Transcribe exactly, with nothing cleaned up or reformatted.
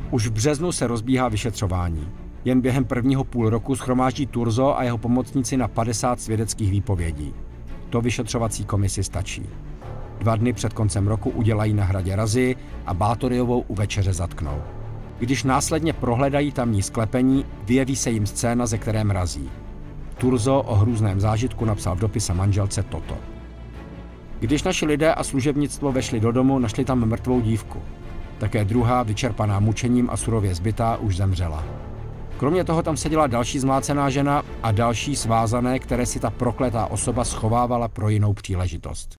Už v březnu se rozbíhá vyšetřování. Jen během prvního půl roku shromáždí Turzo a jeho pomocníci na padesát svědeckých výpovědí. To vyšetřovací komisi stačí. Dva dny před koncem roku udělají na hradě razii a Bátoryovou u večeře zatknou. Když následně prohledají tamní sklepení, vyjeví se jim scéna, ze které mrazí. Turzo o hrůzném zážitku napsal v dopise manželce toto. Když naši lidé a služebnictvo vešli do domu, našli tam mrtvou dívku. Také druhá, vyčerpaná mučením a surově zbytá, už zemřela. Kromě toho tam seděla další zmlácená žena a další svázané, které si ta prokletá osoba schovávala pro jinou příležitost.